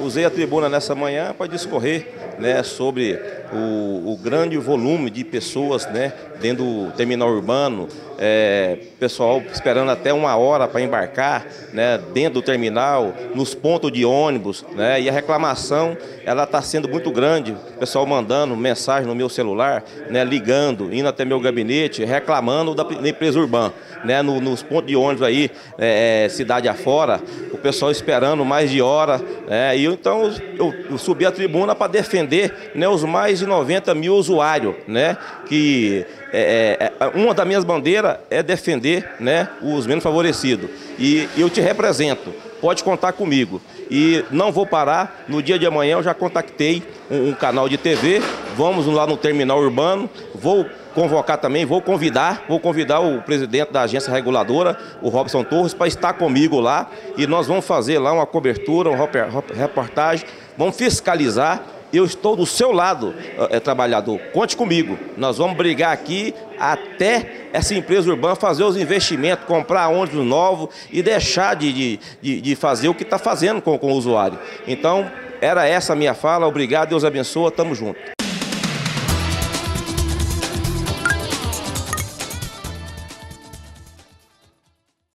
usei a tribuna nessa manhã para discorrer, né, sobre o grande volume de pessoas, né, dentro do terminal urbano, pessoal esperando até 1 hora para embarcar, né, dentro do terminal, nos pontos de ônibus, né, e a reclamação ela está sendo muito grande, o pessoal mandando mensagem no meu celular, né, ligando, indo até meu gabinete, reclamando da empresa urbana, né, nos pontos de ônibus aí, cidade afora, o pessoal esperando mais de hora, e então eu subi a tribuna para defender, né, os mais de 90 mil usuários, né, que uma das minhas bandeiras é defender, né, os menos favorecidos. E eu te represento, pode contar comigo. E não vou parar, no dia de amanhã eu já contactei um canal de TV, vamos lá no terminal urbano, vou convocar também, vou convidar o presidente da agência reguladora, o Robson Torres, para estar comigo lá e nós vamos fazer lá uma cobertura, uma reportagem, vamos fiscalizar. Eu estou do seu lado, trabalhador, conte comigo, nós vamos brigar aqui até essa empresa urbana fazer os investimentos, comprar ônibus novo e deixar de fazer o que está fazendo com o usuário. Então, era essa a minha fala, obrigado, Deus abençoe, tamo junto.